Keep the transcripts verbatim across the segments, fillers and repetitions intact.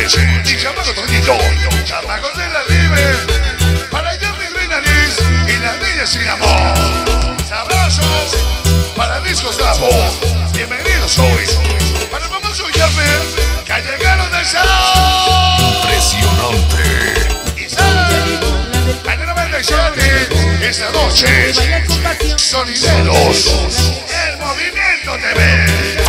noches. Y chamaco Toñito, chamacos de la libre. Para Jerry Reina Liz y las niñas sin amor. Sabrosos para discos Bravo. Bienvenidos hoy. Para el famoso Jerry, que llegaron del show. Impresionante. Y sale a la noventa y siete. Esta noche, sonideros. El movimiento T V.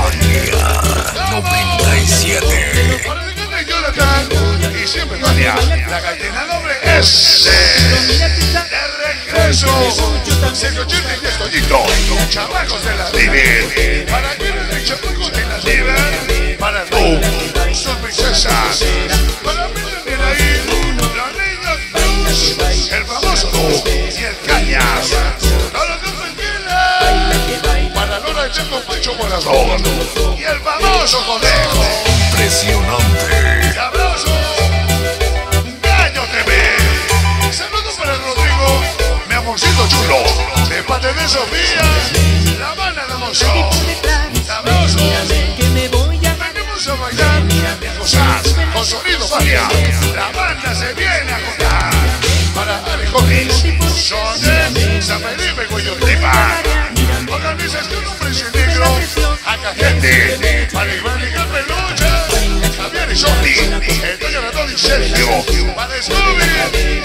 noventa y siete. Para el canal de Jonathan y siempre Tania, la cadena doble S. De regreso, ciento ochenta y diez Toñito, chamacos de la Libre. Para quienes de chamacos de la Libre, para tú, sus princesas. Para mí también ahí, los niños Blues, el famoso Du y el Cañas. No lo tranquilas. Para Lola Chaco Pacho Morazón y el famoso Conejo. Impresionante. Sabroso, Gallo T V. Saludos para el Rodrigo, mi amorcito chulo. De parte de Sofía, la banda de Monzón. Sabroso, venimos a bailar y a gozar con sonido Magia. La banda se viene a contar. Para Ari Jonis, Soné, San Felipe, Cuello Clima. Organización Hombres y Negro, acá gente, para Iván y Pelucha, Javier y Sofi, Antonio Ratón y Sergio, para Scooby,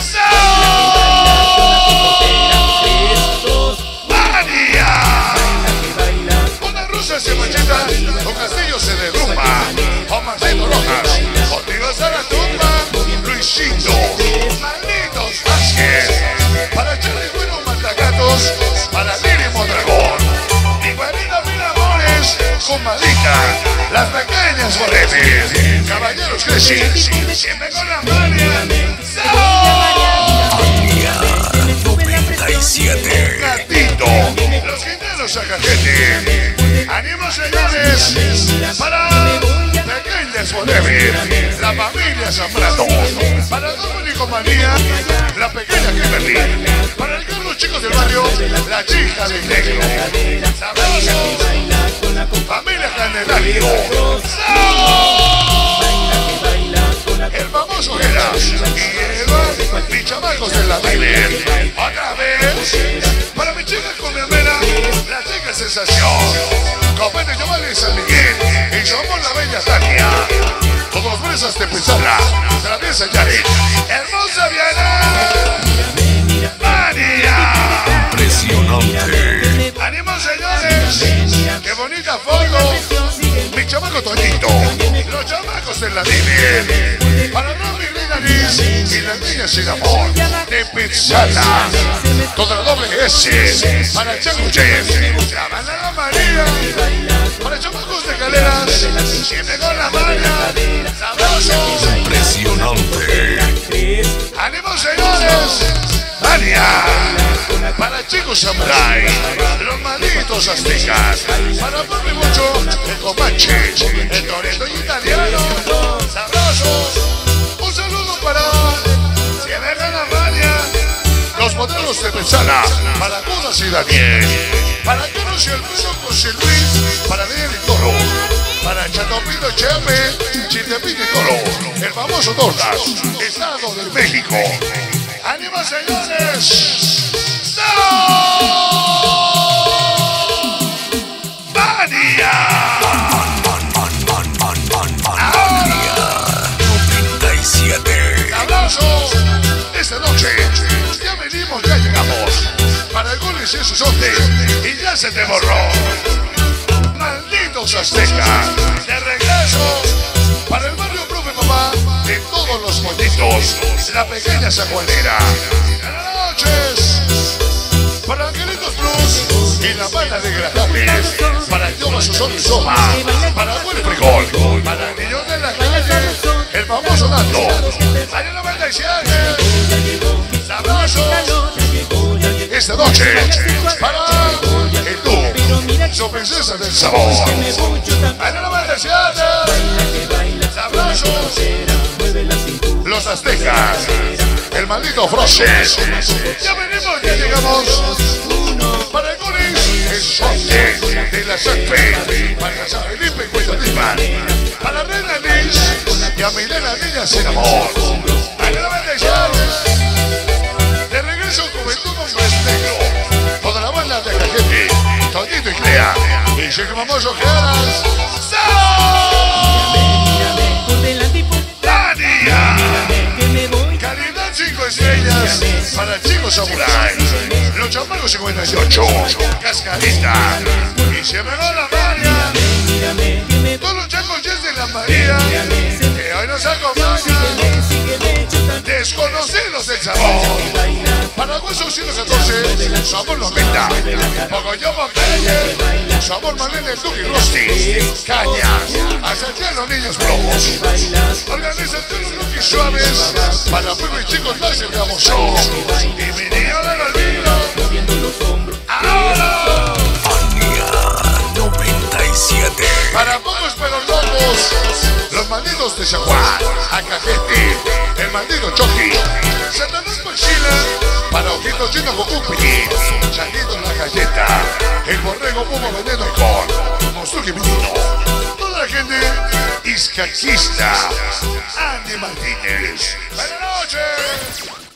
¡Mania! Una rusa se macheta, un castillo se derrumba, Omarcito Rojas, contigo está la tumba, Luisito, Malditos Vázquez, para Charlie Bueno Matagatos, para Lili Mondragón, mi guarida Mil Amores, con Malita, las pequeñas Borretes, Caballeros Cresis, siempre con la Mania, noventa y siete. Gatito, los Quinteros Acajete, ánimo señores, para pequeñas Borretes, la familia Zambrano, para Dominico Manía, la pequeña Kimberly, para el grupo chicos del barrio, la chica del negro, sabroso, familia Candelario, el famoso Geras y Eva, mis chamacos de la Biblia, otra vez, para mis chicas con mi hermana, la chica sensación, Copete Giovanni y San Miguel, y somos la bella Tania, todos los presas de Pizarra, Traviesa Yari, hermosa Viana, Mania. Impresionante. ¡Ánimo, señores! ¡Qué bonita foto! Mi chamaco Toñito, los chamacos de la Libre, para Romy Reina Liz y las niñas sin amor, de Pizzala, toda la doble S, para Chaco Jeff, la banda La María, para chamacos de Caleras, siempre con la mano, sabrosos. Impresionante. ¡Ánimo, señores! ¡Mania! Para chicos samurai, los malditos aztecas, para Papi Mucho, el Comanche, el Toreto italiano, sabrosos. Un saludo para Si dejan la Mania, los modelos de Pensala, para Judas y Daniel, para Carlos y Alfredo José Luis, para Daniel y Toro, para Chatopino Chepe, Chitepín y Toro, el famoso Tortas, Estado de México. ¡Ánimo, señores! ¡Mania! noventa y siete. ¡Abrazo! Esta noche ya venimos, ya llegamos. Para el goles y sus ontes y ya se te borró. ¡Malditos aztecas! ¡De regreso! Para el barrio Profe Papá de todos los mollitos, la pequeña sacuanera. Buenas noches. Para Angelitos Plus y la banda de Grajales, para Yoma Susón y Soma, para Willy Frijol, para el niño de la calle, el famoso Nando, para el noventa y siete, sabrosos. Esta noche, para el tú, su princesa del sabor, para el noventa y siete, sabrosos. Los aztecas, el maldito Froses. Ya venimos, ya llegamos. Para el Goris, el Sote de la Sanfe. Para San Felipe y Cuello Para Reina Liz y Yamilena Niña Sin Amor. A la noventa y seis. De regreso Juventud Hombres Negro. Toda la banda de Cajete, Toñito y Clea. Y Chico Mamoso Geras. Tania. Calidad cinco estrellas para el Chico Samurai. Los Chamacos cincuenta y ocho. Cascarita. Y se me va la María. Todos los chacos yes de la María. Que hoy nos acompañan. Desconocidos del sabor. Para Hueso ciento catorce, sabor noventa. Mogollón Popeye, sabor Malene Duque y Rosti. Caña, hasta los niños plomos. Organización Lucky Suaves. Para pueblos y chicos más celebramos show. Y mi niño de los niños. ¡Ahora! noventa y siete. Para pocos pero locos, los malditos de Zaguán, Acajete, el maldito Choji, Satanás Mochila, para Ojitos Chino Gokupi, Changuito la Galleta, el Borrego Puma Veneno y Con, Mosuki Menino, toda la gente iscaquista, Andy Martínez. ¡Buenas noches!